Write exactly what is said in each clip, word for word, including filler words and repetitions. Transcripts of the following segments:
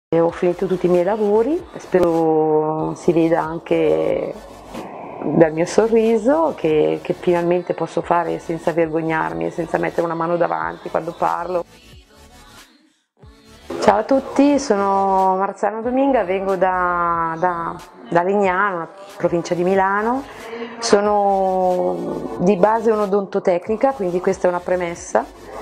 Ho finito tutti i miei lavori, spero si veda anche dal mio sorriso che, che finalmente posso fare senza vergognarmi e senza mettere una mano davanti quando parlo. Ciao a tutti, sono Marzana Dominga, vengo da, da, da Legnano, una provincia di Milano. Sono di base un'odontotecnica, quindi questa è una premessa.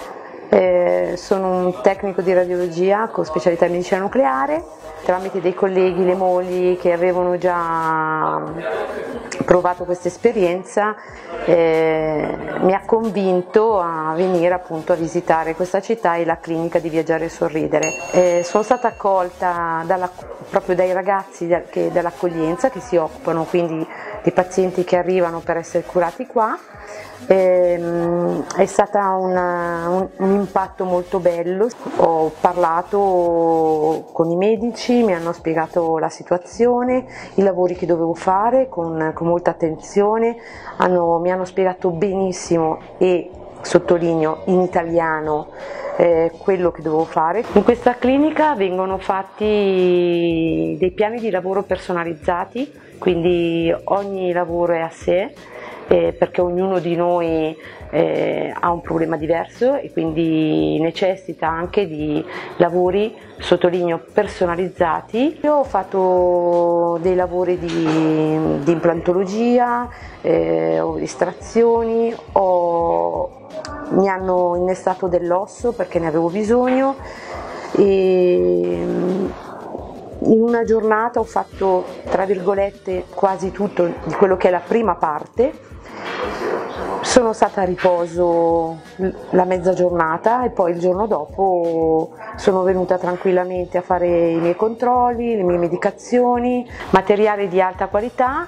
Eh, sono un tecnico di radiologia con specialità in medicina nucleare. Tramite dei colleghi, le mogli che avevano già provato questa esperienza, eh, mi ha convinto a venire appunto a visitare questa città e la clinica di Viaggiare e Sorridere. Eh, sono stata accolta dalla, proprio dai ragazzi dell'accoglienza che si occupano quindi di pazienti che arrivano per essere curati qua. Eh, è stato un, un, un impatto molto bello. Ho parlato con i medici, mi hanno spiegato la situazione, i lavori che dovevo fare con, con molta attenzione, hanno, mi hanno spiegato benissimo e sottolineo in italiano eh, quello che dovevo fare. In questa clinica vengono fatti dei piani di lavoro personalizzati, quindi ogni lavoro è a sé. Eh, perché ognuno di noi eh, ha un problema diverso e quindi necessita anche di lavori, sottolineo, personalizzati. Io ho fatto dei lavori di, di implantologia, eh, ho estrazioni, ho, mi hanno innestato dell'osso perché ne avevo bisogno e in una giornata ho fatto, tra virgolette, quasi tutto di quello che è la prima parte. Sono stata a riposo la mezza giornata e poi il giorno dopo sono venuta tranquillamente a fare i miei controlli, le mie medicazioni, materiale di alta qualità,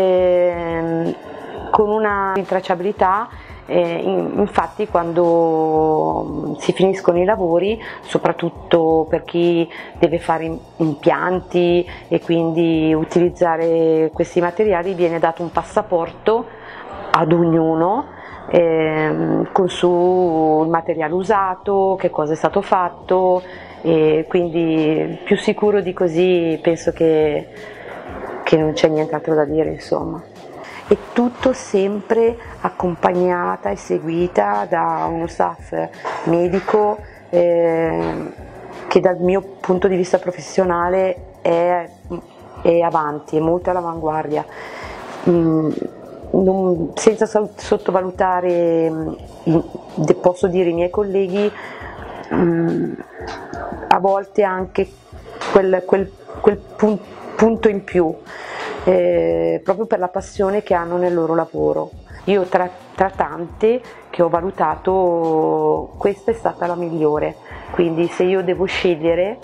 eh, con una intracciabilità. Eh, infatti quando si finiscono i lavori, soprattutto per chi deve fare impianti e quindi utilizzare questi materiali, viene dato un passaporto ad ognuno eh, con su il materiale usato, che cosa è stato fatto, e quindi più sicuro di così penso che, che non c'è nient'altro da dire, insomma. E tutto sempre accompagnata e seguita da uno staff medico eh, che dal mio punto di vista professionale è, è avanti, è molto all'avanguardia. Mm, non, senza sottovalutare, posso dire, i miei colleghi, mm, a volte anche quel, quel, quel pun, punto in più. Eh, proprio per la passione che hanno nel loro lavoro. Io tra, tra tante che ho valutato, questa è stata la migliore, quindi se io devo scegliere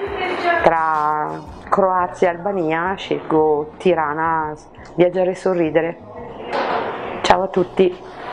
tra Croazia e Albania, scelgo Tirana, Viaggiare e Sorridere. Ciao a tutti!